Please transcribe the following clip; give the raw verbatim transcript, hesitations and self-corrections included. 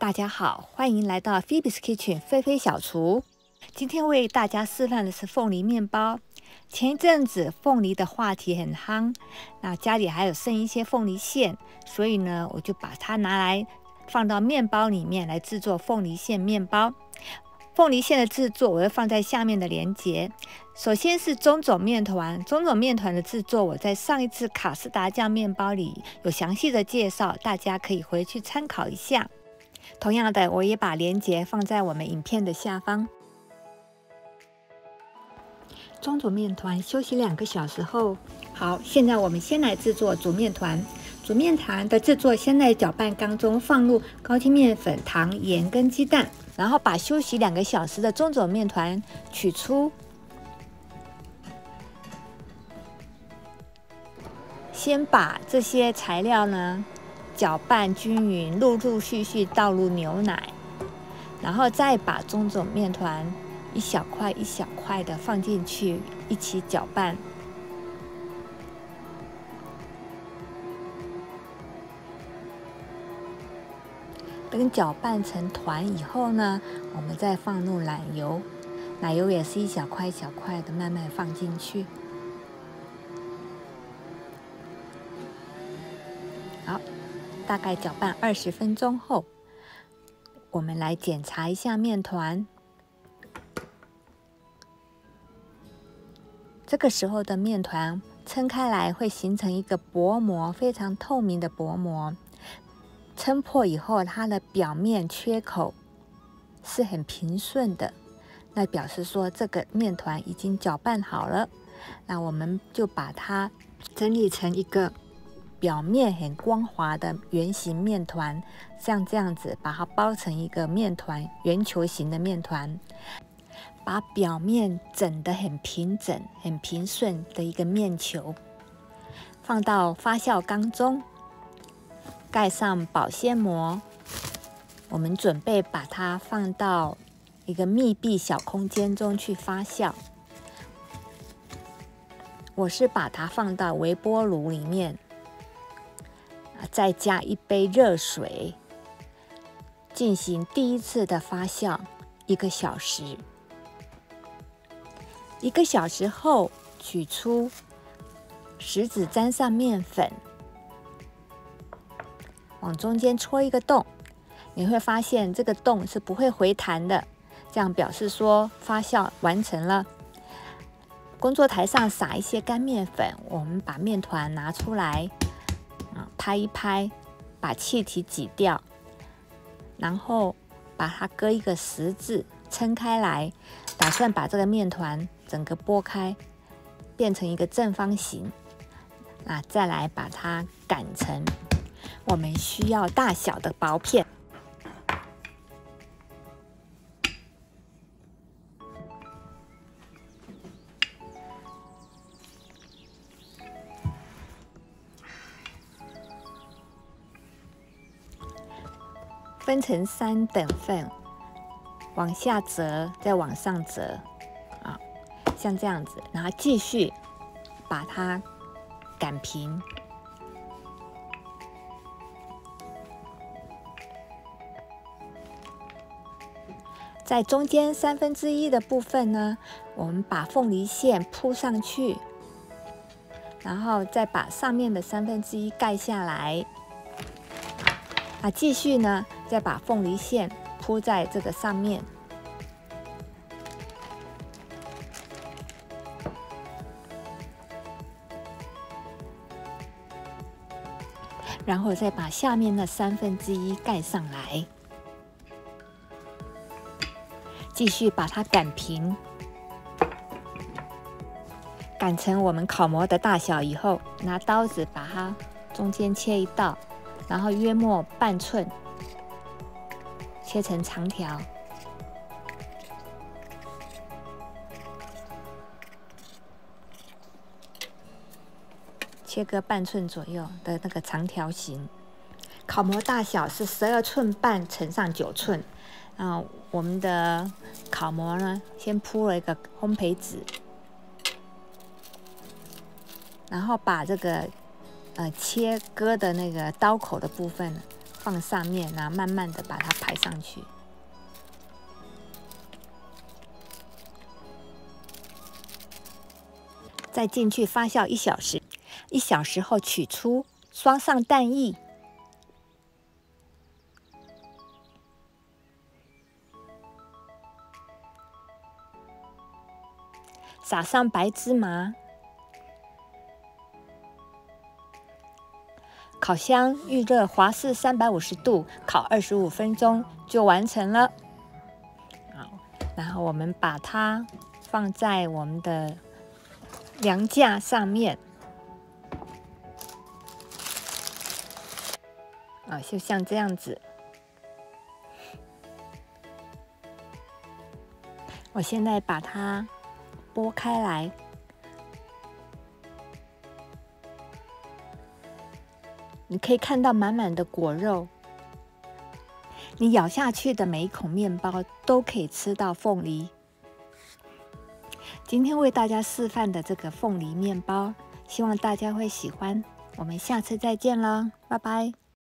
大家好，欢迎来到 Phoebe's Kitchen 菲菲小厨。今天为大家示范的是凤梨面包。前一阵子凤梨的话题很夯，那家里还有剩一些凤梨馅，所以呢，我就把它拿来放到面包里面来制作凤梨馅面包。凤梨馅的制作我会放在下面的连结。首先是中种面团，中种面团的制作我在上一次卡士达酱面包里有详细的介绍，大家可以回去参考一下。同样的，我也把连结放在我们影片的下方。中种面团休息两个小时后，好，现在我们先来制作煮面团。煮面团的制作，先在搅拌缸中放入高筋面粉、糖、盐跟鸡蛋，然后把休息两个小时的中种面团取出。先把这些材料呢搅拌均匀，陆陆续续倒入牛奶，然后再把中种面团一小块一小块的放进去，一起搅拌。等搅拌成团以后呢，我们再放入奶油，奶油也是一小块一小块的慢慢放进去。好，大概搅拌二十分钟后，我们来检查一下面团。这个时候的面团撑开来会形成一个薄膜，非常透明的薄膜。撑破以后，它的表面缺口是很平顺的，那表示说这个面团已经搅拌好了。那我们就把它整理成一个表面很光滑的圆形面团，像这样子把它包成一个面团，圆球形的面团，把表面整得很平整、很平顺的一个面球，放到发酵缸中。盖上保鲜膜，我们准备把它放到一个密闭小空间中去发酵。我是把它放到微波炉里面，再加一杯热水，进行第一次的发酵一个小时。一个小时后取出，食指沾上面粉，往中间戳一个洞，你会发现这个洞是不会回弹的，这样表示说发酵完成了。工作台上撒一些干面粉，我们把面团拿出来，拍一拍，把气体挤掉，然后把它割一个十字，撑开来，打算把这个面团整个拨开，变成一个正方形。那再来把它擀成我们需要大小的薄片。分成三等份，往下折，再往上折，啊，像这样子，然后继续把它擀平。在中间三分之一的部分呢，我们把凤梨馅铺上去，然后再把上面的三分之一盖下来。啊，继续呢，再把凤梨馅铺在这个上面。然后再把下面那三分之一盖上来。继续把它擀平，擀成我们烤模的大小以后，拿刀子把它中间切一道，然后约莫半寸，切成长条。切个半寸左右的那个长条形。烤模大小是十二寸半乘上九寸。啊，我们的烤模呢，先铺了一个烘焙纸，然后把这个呃切割的那个刀口的部分放上面，然后慢慢的把它排上去。再进去发酵一小时，一小时后取出，刷上蛋液，撒上白芝麻，烤箱预热华氏三百五十度，烤二十五分钟就完成了。好，然后我们把它放在我们的量架上面，啊，就像这样子。我现在把它剥开来，你可以看到满满的果肉。你咬下去的每一口面包都可以吃到凤梨。今天为大家示范的这个凤梨面包，希望大家会喜欢。我们下次再见了，拜拜。